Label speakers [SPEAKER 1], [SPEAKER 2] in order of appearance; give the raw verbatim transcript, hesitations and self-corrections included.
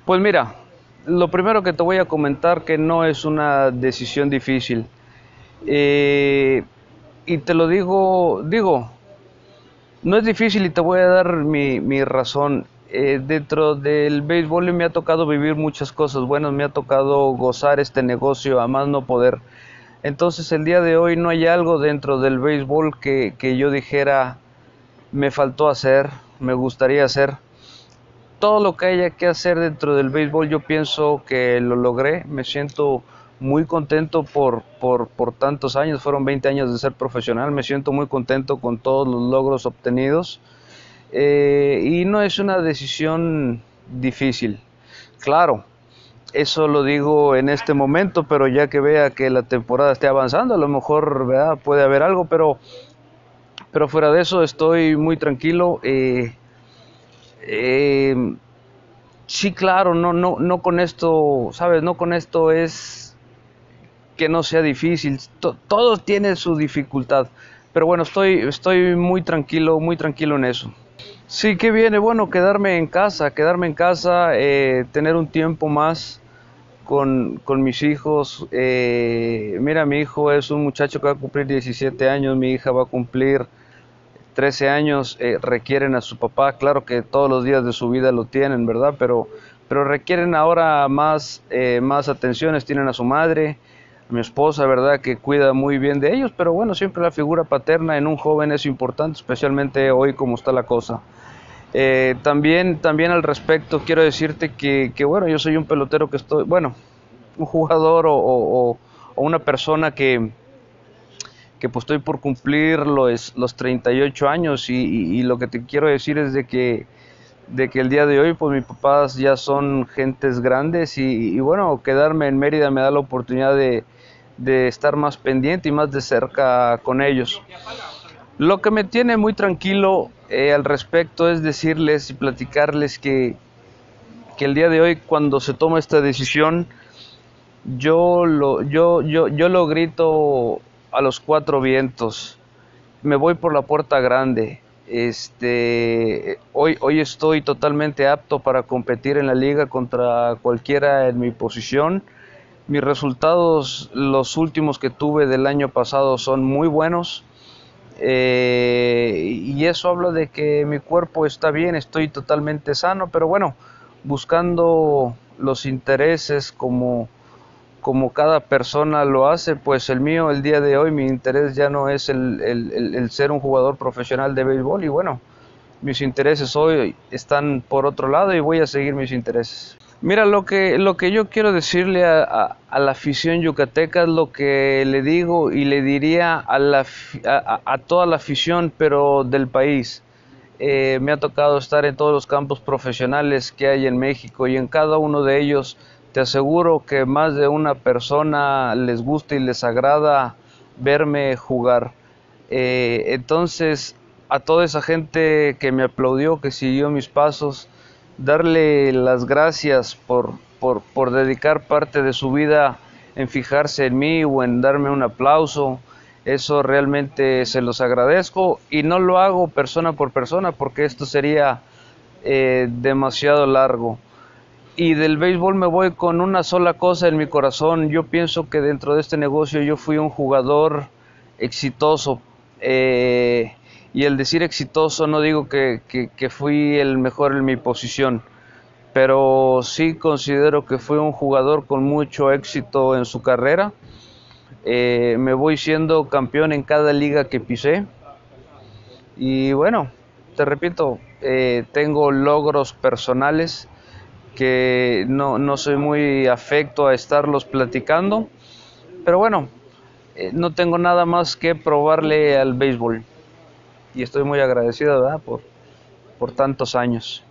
[SPEAKER 1] Pues mira, lo primero que te voy a comentar que no es una decisión difícil. Eh, y te lo digo, digo, no es difícil y te voy a dar mi, mi razón. Eh, dentro del béisbol me ha tocado vivir muchas cosas buenas, me ha tocado gozar este negocio a más no poder. Entonces el día de hoy no hay algo dentro del béisbol que, que yo dijera me faltó hacer, me gustaría hacer. Todo lo que haya que hacer dentro del béisbol yo pienso que lo logré, me siento muy contento por, por, por tantos años, fueron veinte años de ser profesional, me siento muy contento con todos los logros obtenidos eh, y no es una decisión difícil, claro, eso lo digo en este momento, pero ya que vea que la temporada esté avanzando, a lo mejor ¿verdad? Puede haber algo, pero, pero fuera de eso estoy muy tranquilo. Eh, eh, Sí, claro, no, no, no con esto, sabes, no con esto es que no sea difícil, to- todo tiene su dificultad, pero bueno, estoy, estoy muy tranquilo, muy tranquilo en eso. Sí, que viene, bueno, quedarme en casa, quedarme en casa, eh, tener un tiempo más con, con mis hijos. Eh, mira, mi hijo es un muchacho que va a cumplir diecisiete años, mi hija va a cumplir trece años, eh, requieren a su papá, claro que todos los días de su vida lo tienen, ¿verdad? Pero, pero requieren ahora más, eh, más atenciones, tienen a su madre, a mi esposa, ¿verdad? Que cuida muy bien de ellos, pero bueno, siempre la figura paterna en un joven es importante, especialmente hoy como está la cosa. Eh, también, también al respecto quiero decirte que, que, bueno, yo soy un pelotero que estoy, bueno, un jugador o, o, o una persona que, que pues estoy por cumplir los, los treinta y ocho años y, y, y lo que te quiero decir es de que, de que el día de hoy pues mis papás ya son gentes grandes y, y bueno, quedarme en Mérida me da la oportunidad de, de estar más pendiente y más de cerca con ellos. Lo que me tiene muy tranquilo eh, al respecto es decirles y platicarles que, que el día de hoy cuando se toma esta decisión yo lo, yo, yo, yo lo grito a los cuatro vientos. Me voy por la puerta grande. Este, hoy, hoy estoy totalmente apto para competir en la liga contra cualquiera en mi posición. Mis resultados, los últimos que tuve del año pasado, son muy buenos. Eh, y eso habla de que mi cuerpo está bien, estoy totalmente sano, pero bueno, buscando los intereses como como cada persona lo hace, pues el mío el día de hoy, mi interés ya no es el, el, el, el ser un jugador profesional de béisbol y bueno, mis intereses hoy están por otro lado y voy a seguir mis intereses. Mira, lo que, lo que yo quiero decirle a, a, a la afición yucateca es lo que le digo y le diría a, la, a, a toda la afición, pero del país. Eh, me ha tocado estar en todos los campos profesionales que hay en México y en cada uno de ellos te aseguro que más de una persona les gusta y les agrada verme jugar. Eh, entonces, a toda esa gente que me aplaudió, que siguió mis pasos, darle las gracias por, por, por dedicar parte de su vida en fijarse en mí o en darme un aplauso. Eso realmente se los agradezco y no lo hago persona por persona porque esto sería eh, demasiado largo. Y del béisbol me voy con una sola cosa en mi corazón. Yo pienso que dentro de este negocio yo fui un jugador exitoso. Eh, y el decir exitoso no digo que, que, que fui el mejor en mi posición, pero sí considero que fui un jugador con mucho éxito en su carrera. Eh, me voy siendo campeón en cada liga que pisé. Y bueno, te repito, eh, tengo logros personales que no, no soy muy afecto a estarlos platicando, pero bueno, eh, no tengo nada más que probarle al béisbol y estoy muy agradecido, ¿verdad? por, por tantos años.